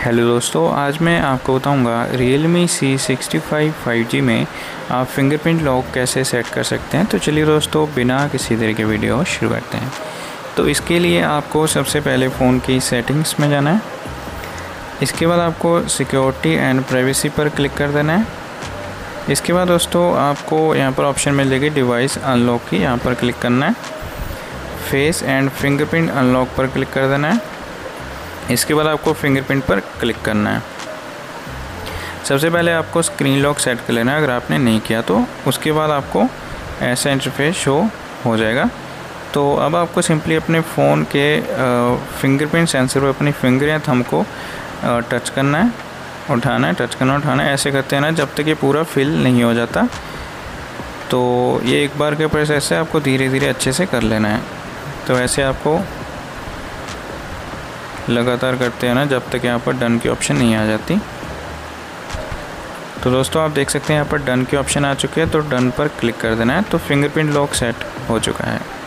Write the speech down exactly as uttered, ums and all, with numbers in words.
Hello दोस्तों, आज मैं आपको बताऊंगा Realme C sixty five five G में आप फिंगरप्रिंट लॉक कैसे सेट कर सकते हैं। तो चलिए दोस्तों, बिना किसी देर के वीडियो शुरू करते हैं। तो इसके लिए आपको सबसे पहले फ़ोन की सेटिंग्स में जाना है। इसके बाद आपको सिक्योरिटी एंड प्राइवेसी पर क्लिक कर देना है। इसके बाद दोस्तों आपको यहाँ पर ऑप्शन मिल जाएगी डिवाइस अनलॉक की, यहाँ पर क्लिक करना है। फेस एंड फिंगरप्रिंट अनलॉक पर क्लिक कर देना है। इसके बाद आपको फिंगरप्रिंट पर क्लिक करना है। सबसे पहले आपको स्क्रीन लॉक सेट कर लेना है अगर आपने नहीं किया तो। उसके बाद आपको ऐसा इंटरफेस शो हो जाएगा। तो अब आपको सिंपली अपने फ़ोन के फिंगरप्रिंट सेंसर पर अपनी फिंगर या थंब को टच करना है, उठाना है, टच करना उठाना है। ऐसे करते हैं ना जब तक ये पूरा फिल नहीं हो जाता। तो ये एक बार के प्रोसेस से आपको धीरे धीरे अच्छे से कर लेना है। तो ऐसे आपको लगातार करते हैं ना जब तक यहाँ पर डन की ऑप्शन नहीं आ जाती। तो दोस्तों आप देख सकते हैं यहाँ पर डन की ऑप्शन आ चुकी है, तो डन पर क्लिक कर देना है। तो फिंगरप्रिंट लॉक सेट हो चुका है।